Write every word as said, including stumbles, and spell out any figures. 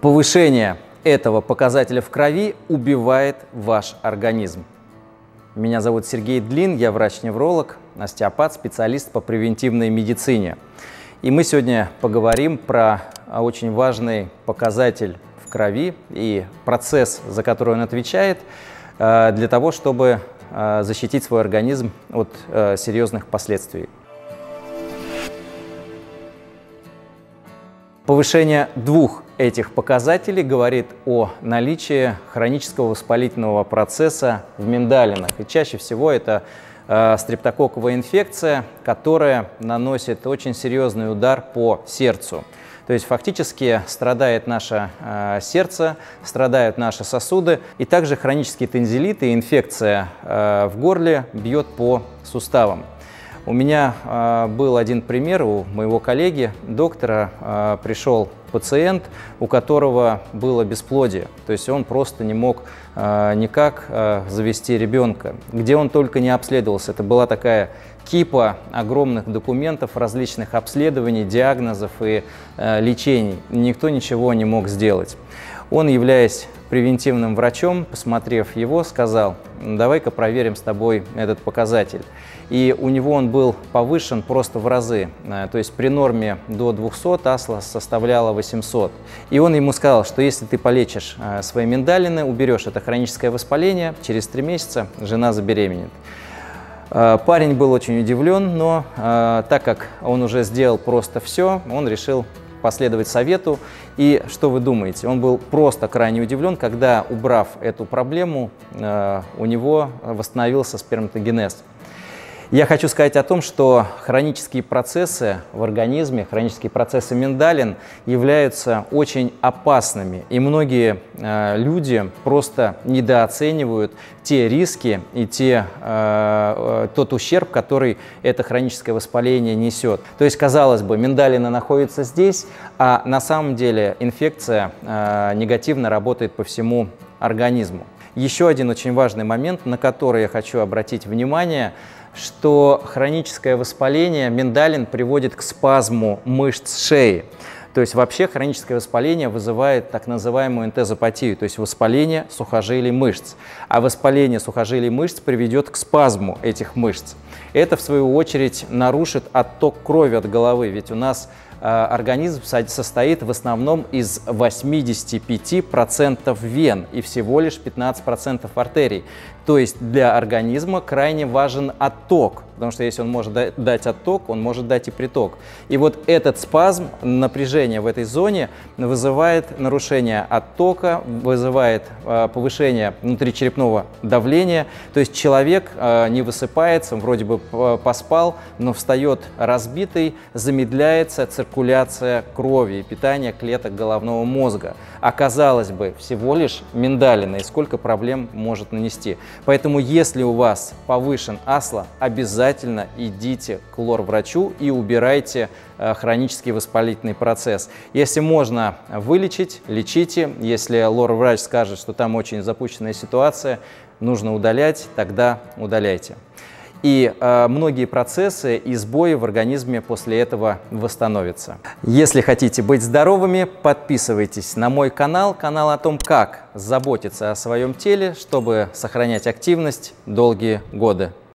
Повышение этого показателя в крови убивает ваш организм. Меня зовут Сергей Длин, я врач-невролог, остеопат, специалист по превентивной медицине. И мы сегодня поговорим про очень важный показатель в крови и процесс, за который он отвечает, для того, чтобы защитить свой организм от серьезных последствий. Повышение двух этих показателей говорит о наличии хронического воспалительного процесса в миндалинах. И чаще всего это э, стрептококковая инфекция, которая наносит очень серьезный удар по сердцу. То есть фактически страдает наше э, сердце, страдают наши сосуды. И также хронический тонзиллит и инфекция э, в горле бьет по суставам. У меня э, был один пример у моего коллеги, доктора, э, пришел пациент, у которого было бесплодие, то есть он просто не мог э, никак э, завести ребенка, где он только не обследовался. Это была такая кипа огромных документов, различных обследований, диагнозов и э, лечений. Никто ничего не мог сделать. Он, являясь превентивным врачом, посмотрев его, сказал: давай-ка проверим с тобой этот показатель. И у него он был повышен просто в разы, то есть при норме до двухсот АСЛА составляла восемьсот. И он ему сказал, что если ты полечишь свои миндалины, уберешь это хроническое воспаление, через три месяца жена забеременеет. Парень был очень удивлен, но так как он уже сделал просто все, он решил последовать совету. И что вы думаете? Он был просто крайне удивлен, когда, убрав эту проблему, у него восстановился сперматогенез. Я хочу сказать о том, что хронические процессы в организме, хронические процессы миндалин являются очень опасными. И многие э, люди просто недооценивают те риски и те, э, тот ущерб, который это хроническое воспаление несет. То есть, казалось бы, миндалины находятся здесь, а на самом деле инфекция э, негативно работает по всему организму. Еще один очень важный момент, на который я хочу обратить внимание, что хроническое воспаление миндалин приводит к спазму мышц шеи. То есть вообще хроническое воспаление вызывает так называемую энтезопатию, то есть воспаление сухожилий мышц. А воспаление сухожилий мышц приведет к спазму этих мышц. Это, в свою очередь, нарушит отток крови от головы, ведь у нас э, организм состоит в основном из восьмидесяти пяти процентов вен и всего лишь пятнадцати процентов артерий. То есть для организма крайне важен отток, потому что если он может дать отток, он может дать и приток. И вот этот спазм, напряжение в этой зоне вызывает нарушение оттока, вызывает э, повышение внутричерепного давления. То есть человек э, не высыпается, вроде бы поспал, но встает разбитый, замедляется циркуляция крови и питание клеток головного мозга. А казалось бы, всего лишь миндалины, и сколько проблем может нанести. Поэтому, если у вас повышен АСЛА, обязательно идите к лор-врачу и убирайте э, хронический воспалительный процесс. Если можно вылечить, лечите. Если лор-врач скажет, что там очень запущенная ситуация, нужно удалять, тогда удаляйте. И э, многие процессы и сбои в организме после этого восстановятся. Если хотите быть здоровыми, подписывайтесь на мой канал, канал о том, как заботиться о своем теле, чтобы сохранять активность долгие годы.